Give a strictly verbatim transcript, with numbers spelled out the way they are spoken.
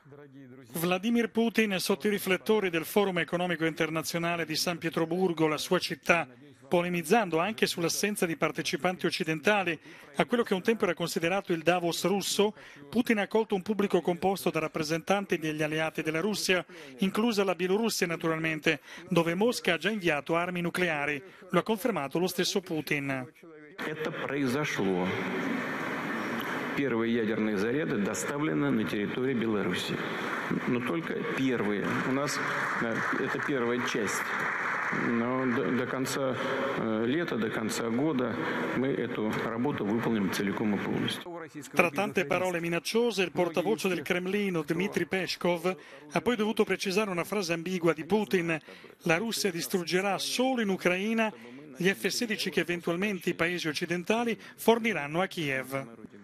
Vladimir Putin è sotto i riflettori del Forum economico internazionale di San Pietroburgo, la sua città, polemizzando anche sull'assenza di partecipanti occidentali. A quello che un tempo era considerato il Davos russo, Putin ha accolto un pubblico composto da rappresentanti degli alleati della Russia, inclusa la Bielorussia naturalmente, dove Mosca ha già inviato armi nucleari. Lo ha confermato lo stesso Putin. Это произошло. Первые ядерные заряды доставлены на территорию Беларуси. Но только первые. У нас это первая часть. Но до, до конца э, лета, до конца года мы эту работу выполним целиком и полностью. Tra tante parole minacciose, il portavoce del Cremlino, Dmitry Peskov, ha poi dovuto precisare una frase ambigua di Putin. La Russia distruggerà solo in Ucraina gli F sedici che eventualmente i paesi occidentali forniranno a Kiev.